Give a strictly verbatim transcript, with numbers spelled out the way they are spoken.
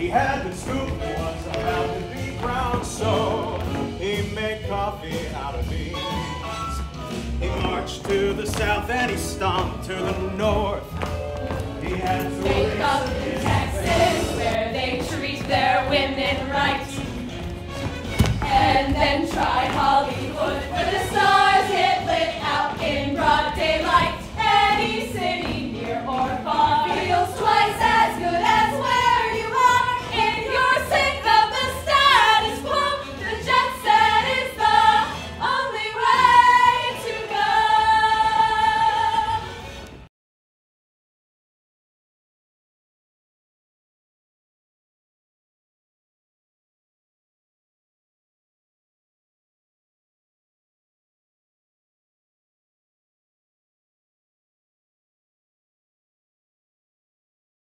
He had been scooped, was about to be ground, so he made coffee out of beans. He marched to the south and he stomped to the north. He had to wake up in Texas where they treat their women right, and then tried Hollywood